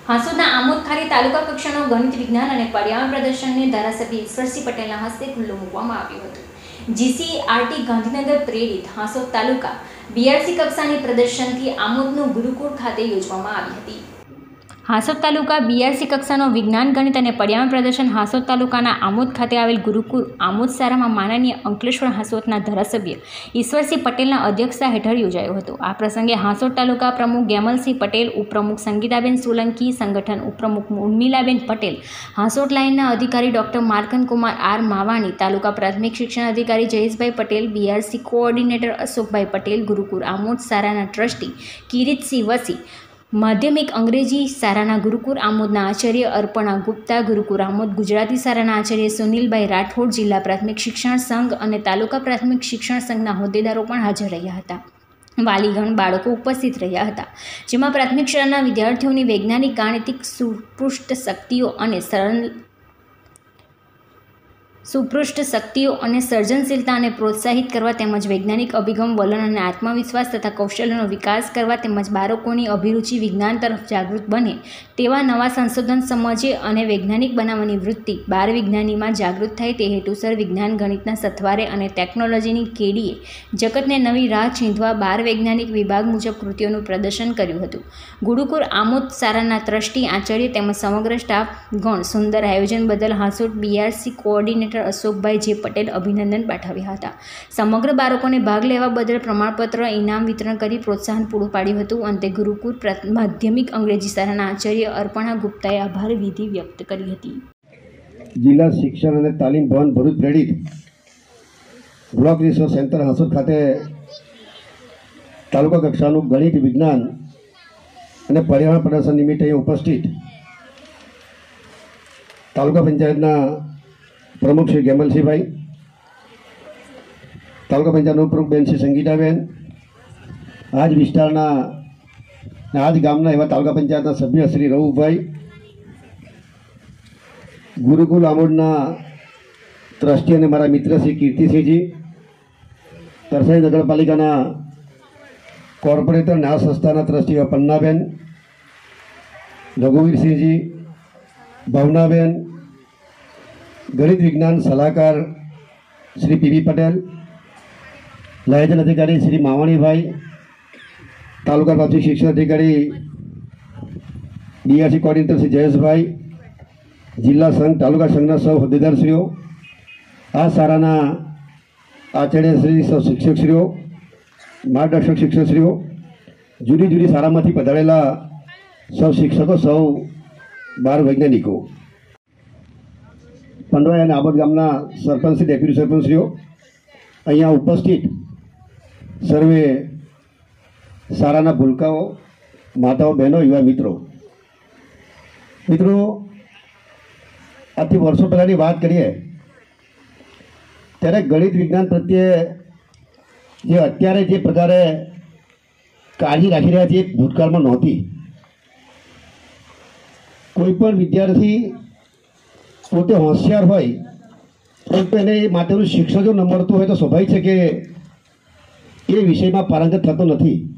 હાંસોદના આમોદ ખાતે તાલુકા કક્ષાનો ગણિત વિજ્ઞાન અને પર્યાવરણ પ્રદર્શનને ધારાસભ્ય ઈશ્વરસિંહ પટેલના હસ્તે ખુલ્લું મૂકવામાં આવ્યું હતું। GCRT ગાંધીનગર પ્રેરિત હાંસોદ તાલુકા BRC કક્ષાની પ્રદર્શનથી આમોદનું ગુરુકુળ ખાતે યોજવામાં આવી હતી। હાંસોદ તાલુકા BRC કક્ષાનો વિજ્ઞાન ગણિત અને પર્યાવરણ પ્રદર્શન હાંસોદ તાલુકાના આમોદ ખાતે આવેલ ગુરુકુળ આમોદ શાળામાં માનનીય અંકલેશ્વર હાંસોદના ધારાસભ્ય ઈશ્વરસિંહ પટેલના અધ્યક્ષતા હેઠળ યોજાયો હતો। આ પ્રસંગે હાંસોદ તાલુકા પ્રમુખ ગેમલસિંહ પટેલ, ઉપપ્રમુખ સંગીતાબેન સોલંકી, સંગઠન ઉપપ્રમુખ ઉર્મિલાબેન પટેલ, હાંસોદ લાઇનના અધિકારી ડોક્ટર માર્કન કુમાર આર માવાણી, તાલુકા પ્રાથમિક શિક્ષણ અધિકારી જયેશભાઈ પટેલ, BRC કોઓર્ડિનેટર અશોકભાઈ પટેલ, ગુરુકુળ આમોદ શાળાના ટ્રસ્ટી કિરીટસિંહ વસી, માધ્યમિક અંગ્રેજી શાળાના ગુરુકુળ આમોદના આચાર્ય અર્પણા ગુપ્તા, ગુરુકુળ આમોદ ગુજરાતી શાળાના આચાર્ય સુનિલભાઈ રાઠોડ, જિલ્લા પ્રાથમિક શિક્ષણ સંઘ અને તાલુકા પ્રાથમિક શિક્ષણ સંઘના હોદ્દેદારો પણ હાજર રહ્યા હતા। વાલીગણ બાળકો ઉપસ્થિત રહ્યા હતા, જેમાં પ્રાથમિક શાળાના વિદ્યાર્થીઓની વૈજ્ઞાનિક ગાણિતિક સુપૃષ્ઠ શક્તિઓ અને સર્જનશીલતાને પ્રોત્સાહિત કરવા તેમજ વૈજ્ઞાનિક અભિગમ, વલણ અને આત્મવિશ્વાસ તથા કૌશલ્યનો વિકાસ કરવા તેમજ બાળકોની અભિરુચિ વિજ્ઞાન તરફ જાગૃત બને તેવા નવા સંશોધન સમજે અને વૈજ્ઞાનિક બનાવવાની વૃત્તિ બાળ વિજ્ઞાનીમાં જાગૃત થાય તે હેતુસર વિજ્ઞાન ગણિતના સથવારે અને ટેકનોલોજીની કેડીએ જગતને નવી રાહ ચીંધવા બાળ વૈજ્ઞાનિક વિભાગ મુજબ કૃતિઓનું પ્રદર્શન કર્યું હતું। ગુરુકુળ આમોદ શાળાના ટ્રસ્ટી, આચાર્ય તેમજ સમગ્ર સ્ટાફ ગણ સુંદર આયોજન બદલ હાંસોદ BRC કોઓર્ડિનેટર અશોકભાઈ જે પટેલ અભિનંદન પાઠવ્યા હતા। સમગ્ર બાળકોને ભાગ લેવા બદલ પ્રમાણપત્ર, ઇનામ વિતરણ કરી પ્રોત્સાહન પૂરું પાડ્યું હતું। અંતે ગુરુકુળ માધ્યમિક અંગ્રેજી શાળાના આચાર્ય અર્પણા ગુપ્તાએ આભાર વિધિ વ્યક્ત કરી હતી। જિલ્લા શિક્ષણ અને તાલીમ ભવન ભરૂચ પ્રેરિત બ્લોક રિસોર્સ સેન્ટર હાંસોદ ખાતે તાલુકા કક્ષાનું ગણિત વિજ્ઞાન અને પર્યાવરણ પ્રદર્શન નિમિત્તે ઉપસ્થિત તાલુકા પંચાયતના પ્રમુખ શ્રી ગેમલસિંહભાઈ, તાલુકા પંચાયતના ઉપપ્રમુખ બેન શ્રી સંગીતાબેન, આ જ વિસ્તારના આ જ ગામના એવા તાલુકા પંચાયતના સભ્ય શ્રી રવુભાઈ, ગુરુકુલ આમોદના ટ્રસ્ટી અને મારા મિત્ર શ્રી કીર્તિસિંહજી, તરસાણી નગરપાલિકાના કોર્પોરેટર ન્યાય સંસ્થાના ટ્રસ્ટી એવા પન્નાબેન, રઘુવીરસિંહજી, ભાવનાબેન, ગણિત વિજ્ઞાન સલાહકાર શ્રી PV પટેલ, લાયજન અધિકારી શ્રી માવાણીભાઈ, તાલુકા પ્રાથમિક શિક્ષણ અધિકારી BRC કોઓર્ડિનેટર શ્રી જયેશભાઈ, જિલ્લા સંઘ તાલુકા સંઘના સૌ હોદ્દેદારશ્રીઓ, આ શાળાના આચાર્યશ્રી, સૌ શિક્ષકશ્રીઓ, માર્ગદર્શક શિક્ષકશ્રીઓ, જુદી જુદી શાળામાંથી પધારેલા સૌ શિક્ષકો, સૌ બાળ વૈજ્ઞાનિકો, પંડવાઈ અને આબોદ ગામના સરપંચ શ્રી, ડેપ્યુટી સરપંચશ્રીઓ, અહીંયા ઉપસ્થિત સર્વે શાળાના ભૂલકાઓ, માતાઓ, બહેનો, યુવા મિત્રો, આજથી વર્ષો પહેલાંની વાત કરીએ ત્યારે ગણિત વિજ્ઞાન પ્રત્યે જે અત્યારે જે પ્રકારે કાળજી રાખી રહ્યા છે એ ભૂતકાળમાં નહોતી। કોઈ પણ વિદ્યાર્થી પોતે હોશિયાર હોય પરંતુ એને માટેનું શિક્ષણ જો ન મળતું હોય તો સ્વાભાવિક છે કે એ વિષયમાં પારંગત થતો નથી।